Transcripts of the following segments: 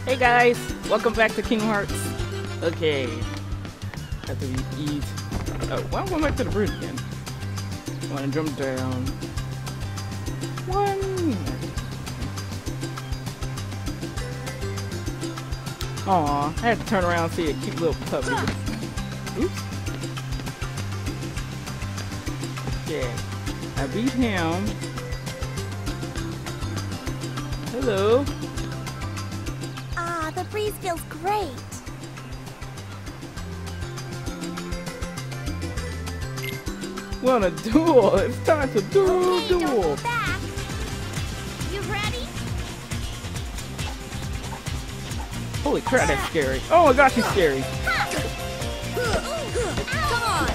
Hey guys, welcome back to Kingdom Hearts. Okay, have to eat. Oh, why am I going back to the bridge again? I want to jump down. One. Aw, I had to turn around and see a cute little puppy. Oops. Okay, I beat him. Hello. The breeze feels great. Want a duel? It's time to duel. Okay, don't go back. You ready? Holy crap, that's scary. Oh my gosh, she's scary. Come on.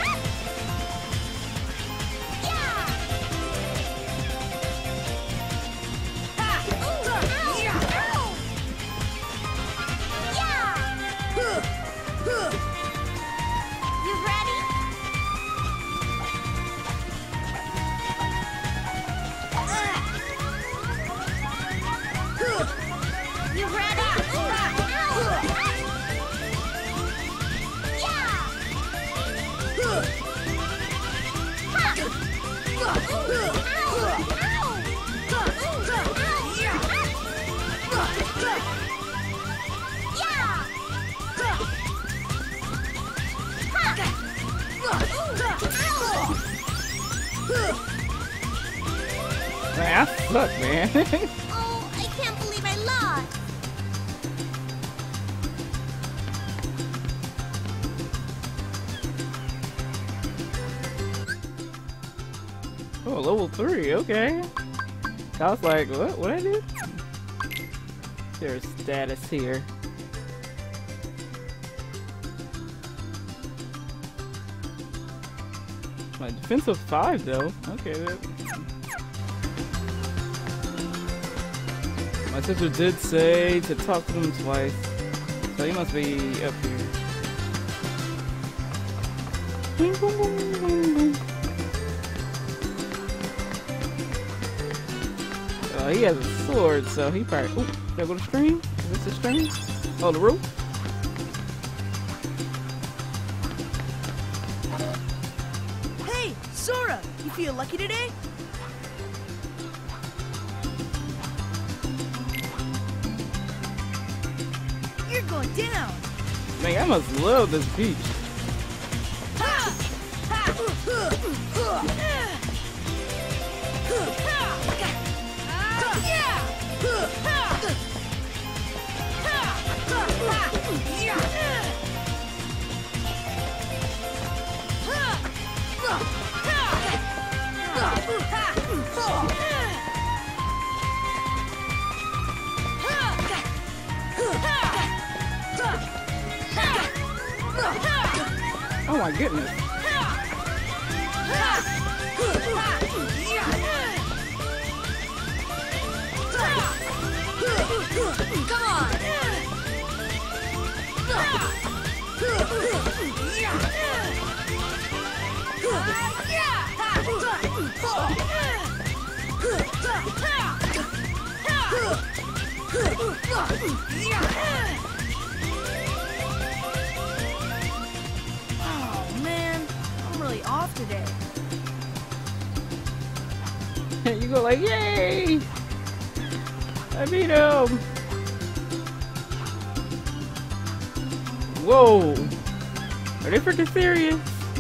Man, I suck, man. Oh, I can't believe I lost. Oh, level 3, okay. I was like, what I do? There's status here. My defensive 5 though. Okay, my sister did say to talk to them twice, so he must be up here. Boom, boom, boom, boom, boom. He has a sword, so he probably. Ooh, did I go to stream? Is this the stream? Oh, the roof? Hey, Sora! You feel lucky today? You're going down! Man, I must love this beach. Oh my goodness. Come on. Oh man, I'm really off today. You go like, yay! I beat him! Whoa! Are they freaking serious?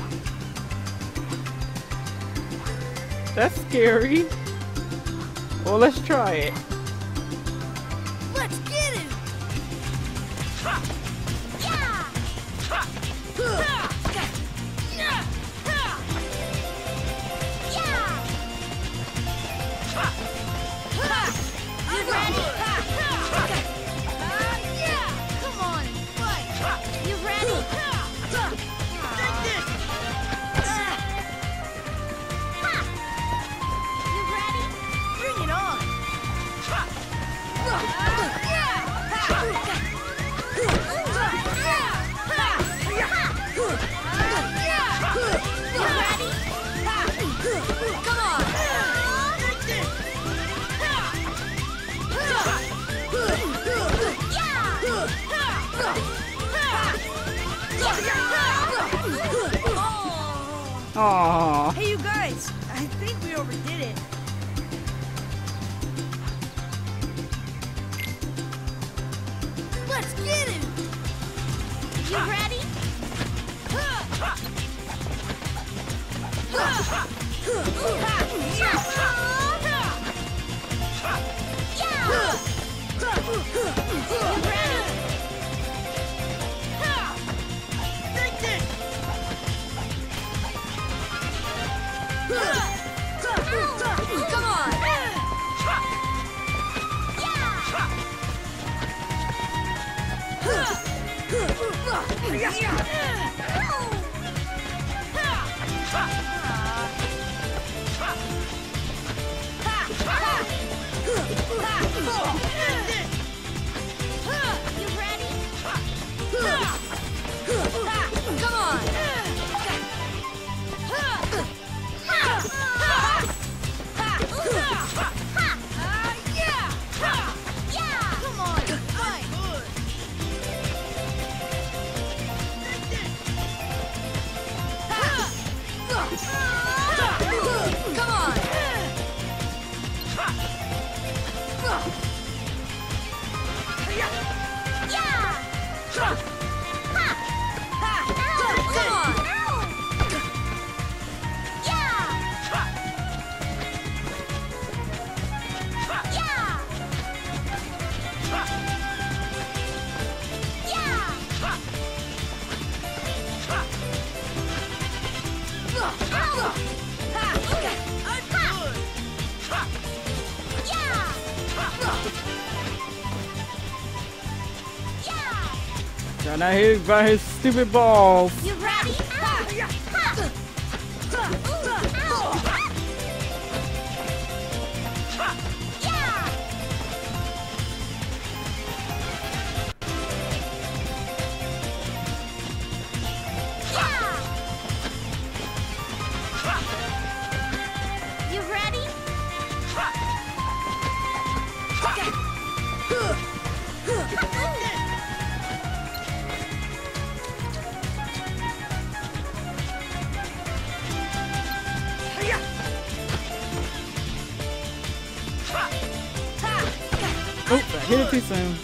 That's scary. Well, let's try it. Let's get him! Aww. Hey, you guys. I think we overdid it. Let's get him. You ready? Come on. You ready? Come on. Come on. Fine. Come on. Got not hit by his stupid balls. You ready? You ready? Oh, I hit it too soon.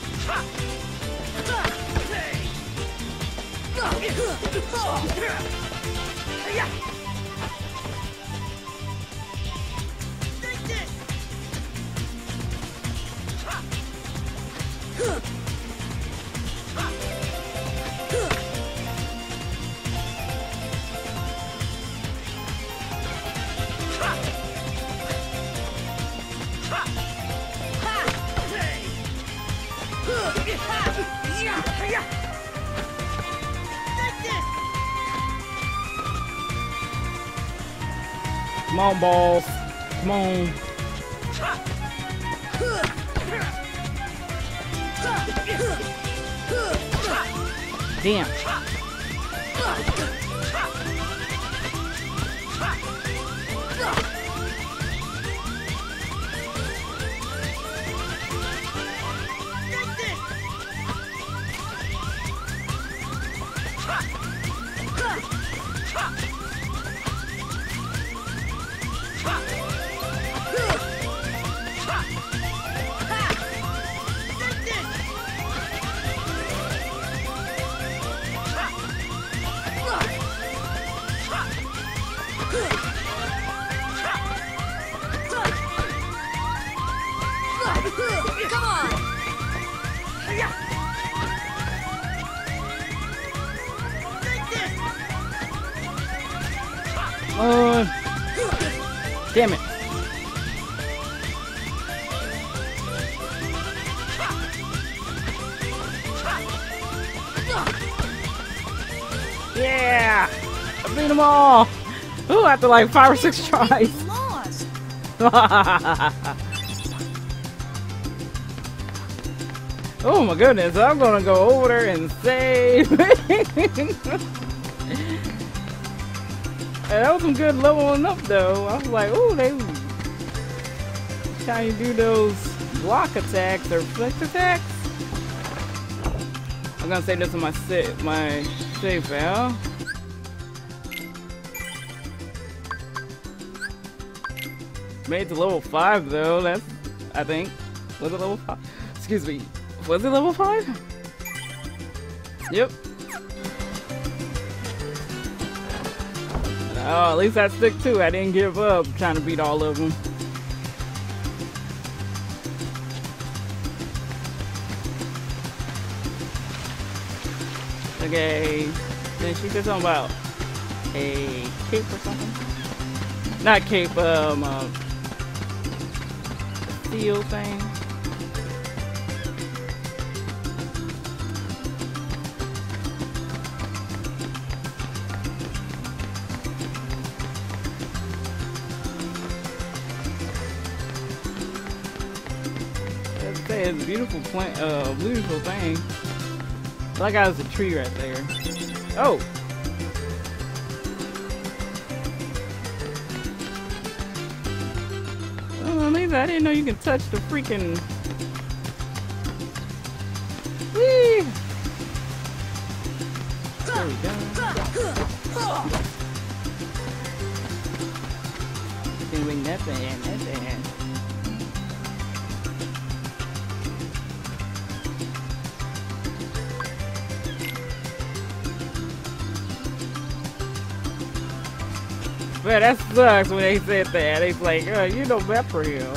Come on, balls. Come on. Damn. Come on. Damn it. Yeah! I beat them all! Ooh, after like 5 or 6 tries. Lost. Oh my goodness, I'm gonna go over there and save. And that was some good leveling up though. I was like, ooh, they trying to do those block attacks or flex attacks. I'm gonna save this in my save file. Made it to level 5 though, that's, I think. Was it level 5? Excuse me. Was it level 5? Yep. Oh, at least I stick to it. I didn't give up trying to beat all of them. Okay. Then she said something about a cape or something. Not cape, steel thing. It's a beautiful plant, beautiful thing. Like I was a tree right there. Oh. Oh, Lisa, I didn't know you can touch the freaking. Whee! There we go. Doing nothing, nothing. Man, that sucks when they said that. It's like, oh, you know better for you.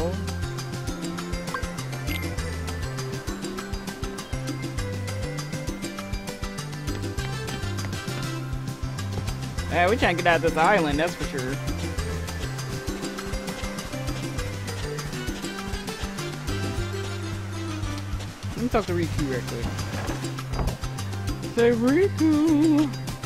Man, we trying to get out of this island, that's for sure. Let me talk to Riku real quick. Say Riku!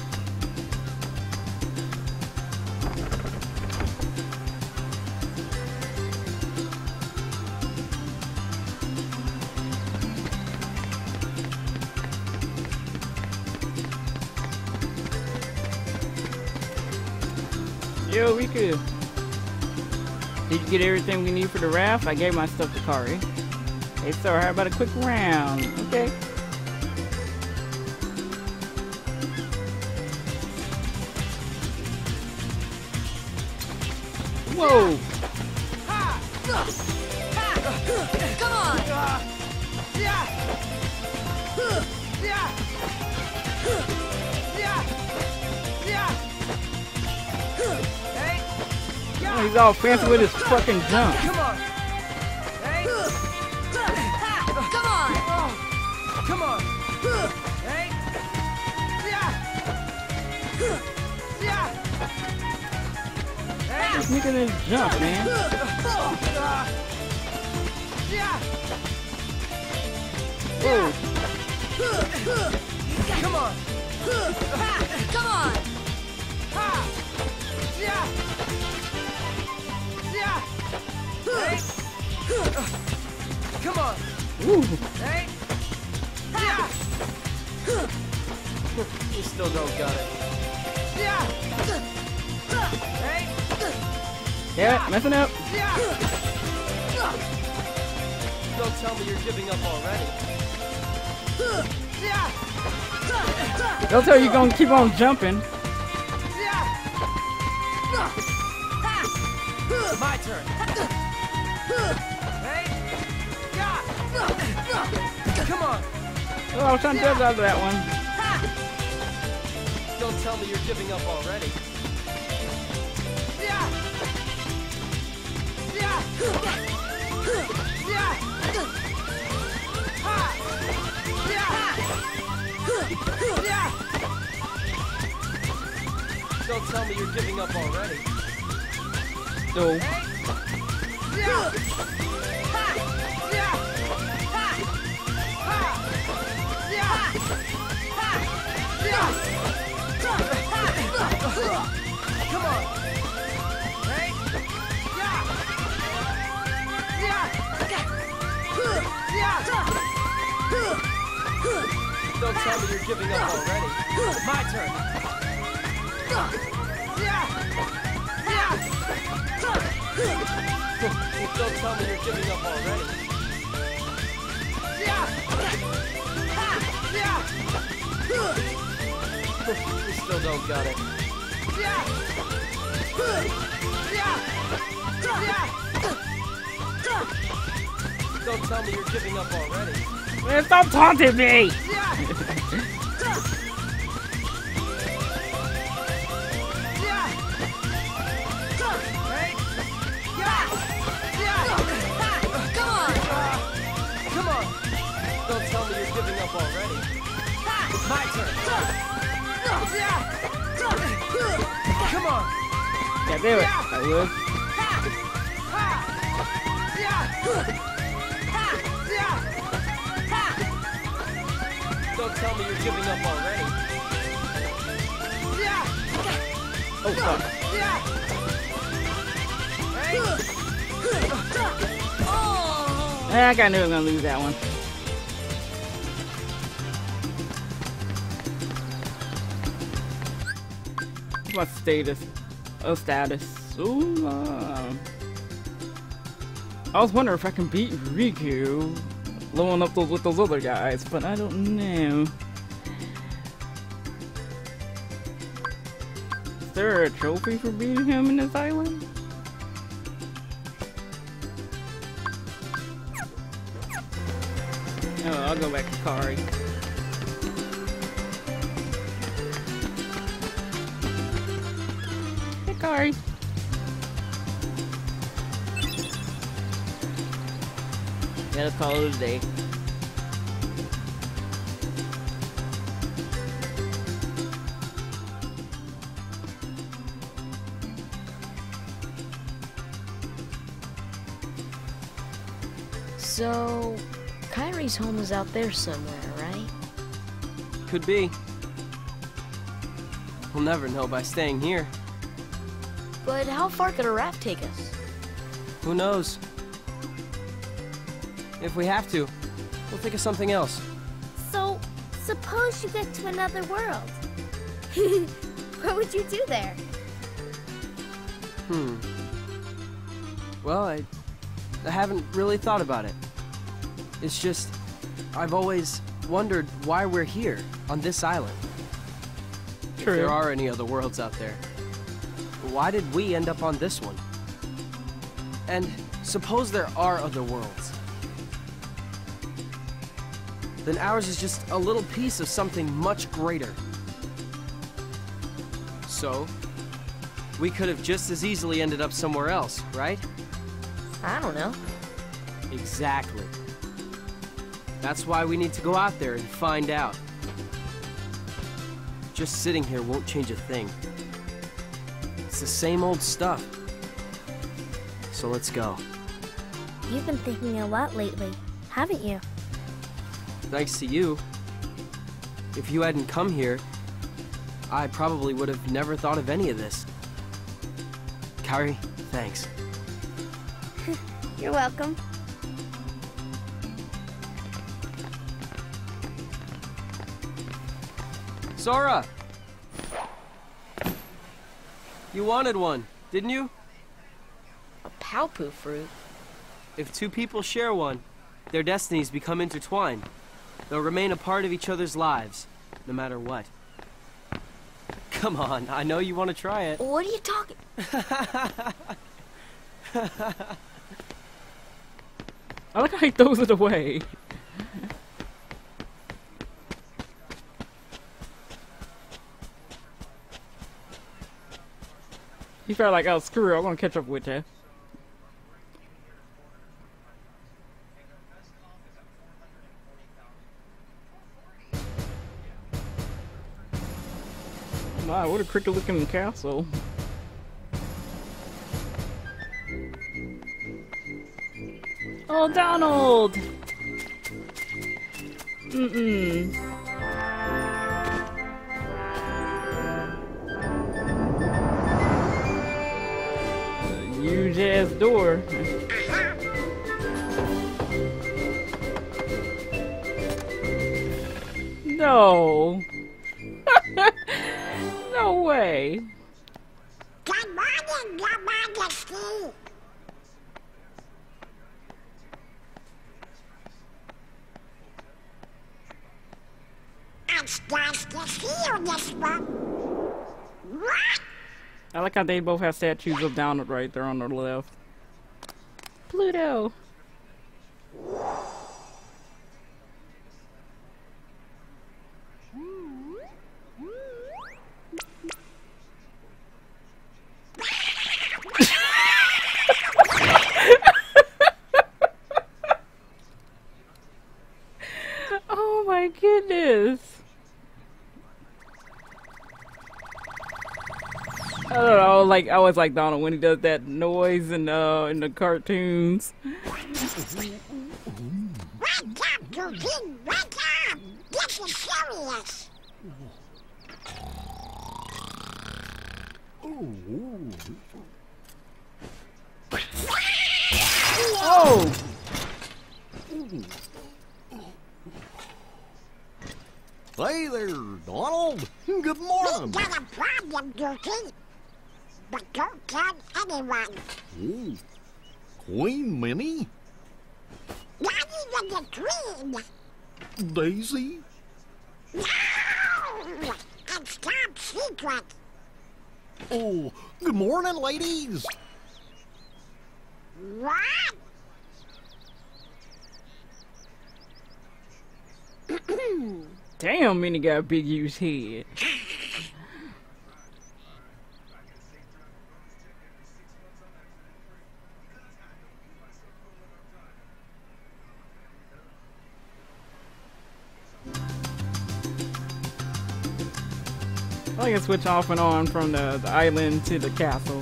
Yo, Riku. Did you get everything we need for the raft? I gave my stuff to Kari. Hey, Sora, how about a quick round? Okay. Whoa! Come on! Oh, he's all fancy with his fucking jump. Come on! Hey! Come on! Come on! Hey! He's making this jump, man. Whoa! Come on! Come on! Hey! Come on! Ooh. Hey! You still don't got it. Hey! Yeah, messing up. Don't tell me you're giving up already. Don't tell you gonna keep on jumping. My turn. Hey! Come on! Oh, I was trying to dodge out of that one. Don't tell me you're giving up already. Don't tell me you're giving up already. No. Come on. Hey. Don't tell me you're giving up already. My turn. Don't tell me you're giving up already. You still don't got it. Don't tell me you're giving up already. Man, stop taunting me! Come on! Don't tell me you're giving up already. My turn! Come on! Yeah, damn it. I would. Don't tell me you're giving up already. Oh, fuck. I kinda knew I was gonna lose that one. What's my status? Oh, status. Ooh, I was wondering if I can beat Riku, blowing up with those other guys, but I don't know. Is there a trophy for beating him in this island? Oh, I'll go back to Kari. Hey, Kari. Yeah, let's call it a day. So, Kyrie's home is out there somewhere, right? Could be. We'll never know by staying here. But how far could a raft take us? Who knows? If we have to, we'll think of something else. So, suppose you get to another world. What would you do there? Well, I haven't really thought about it. It's just, I've always wondered why we're here, on this island. True. If there are any other worlds out there, why did we end up on this one? And suppose there are other worlds. Then ours is just a little piece of something much greater. So, we could have just as easily ended up somewhere else, right? I don't know. Exactly. That's why we need to go out there and find out. Just sitting here won't change a thing. It's the same old stuff. So let's go. You've been thinking a lot lately, haven't you? Thanks to you. If you hadn't come here, I probably would have never thought of any of this. Kari, thanks. You're welcome. Sora! You wanted one, didn't you? A Palpu fruit? If two people share one, their destinies become intertwined. They'll remain a part of each other's lives, no matter what. Come on, I know you want to try it. What are you talking? I like how he throws it away. He felt like, oh, screw it, I'm gonna catch up with you. Wow, what a cricket looking castle. Oh, Donald! Huge ass door. No. No way. Good morning, Your Majesty. It's nice to see you this one. What? I like how they both have statues of Donald right there on the left. Pluto. my goodness. I don't know, like I always like Donald when he does that noise in the cartoons. Wake up, Goofy! Wake up! This is serious! Oh! Hey there, Donald. Good morning. We got a problem, Goofy. But don't tell anyone. Oh, Queen Minnie? Not even the Queen. Daisy? No! It's top secret. Oh, good morning, ladies. What? Damn, Minnie got a big huge head. I can switch off and on from the island to the castle.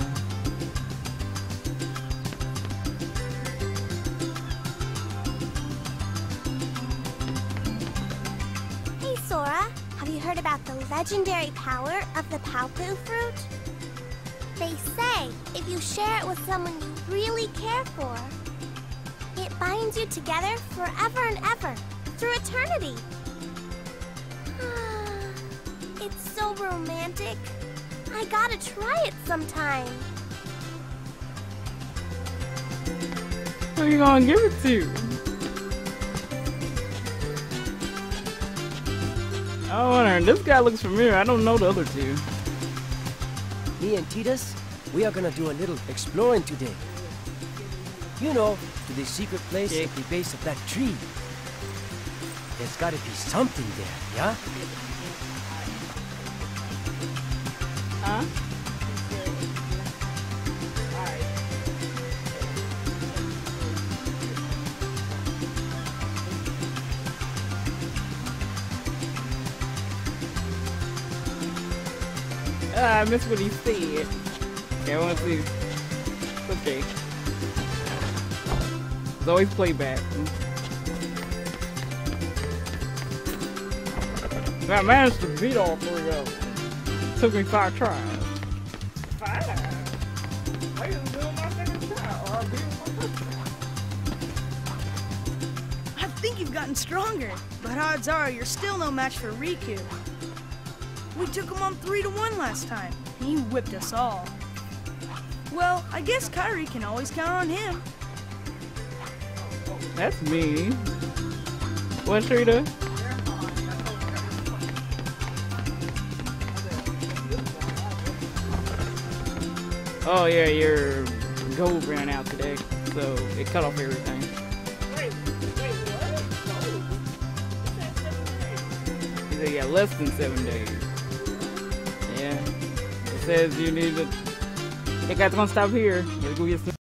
Hey Sora, have you heard about the legendary power of the Paopu fruit? They say if you share it with someone you really care for, it binds you together forever and ever, through eternity. It's so romantic. I gotta try it sometime. Who are you gonna give it to? I wonder, this guy looks familiar. I don't know the other two. Me and Titus, we are gonna do a little exploring today. You know, to the secret place at the base of that tree. There's gotta be something there, yeah? Huh? I missed what he said. Okay, I want to see. Okay. There's always playback. I managed to beat all three of them. Took me 5 tries. 5? I was doing my second try, or I beat my first try. I think you've gotten stronger, but odds are you're still no match for Riku. We took him on 3-1 last time, and he whipped us all. Well, I guess Kairi can always count on him. That's me. What's Rita? Oh yeah, your gold ran out today, so it cut off everything. He said, yeah, less than 7 days. Yeah. It says you need to... Hey guys, gonna stop here. Let's go get some...